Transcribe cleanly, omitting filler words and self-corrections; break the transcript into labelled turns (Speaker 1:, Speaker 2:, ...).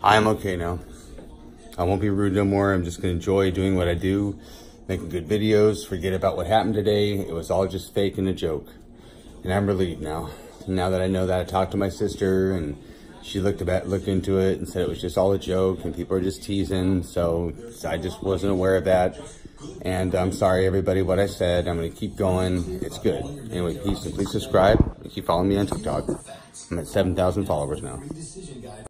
Speaker 1: I'm okay now. I won't be rude no more. I'm just gonna enjoy doing what I do, making good videos, forget about what happened today. It was all just fake and a joke. And I'm relieved now. Now that I know that, I talked to my sister and she looked into it and said it was just all a joke and people are just teasing. So I just wasn't aware of that. And I'm sorry everybody what I said. I'm gonna keep going. It's good. Anyway, please subscribe and keep following me on TikTok. I'm at 7,000 followers now.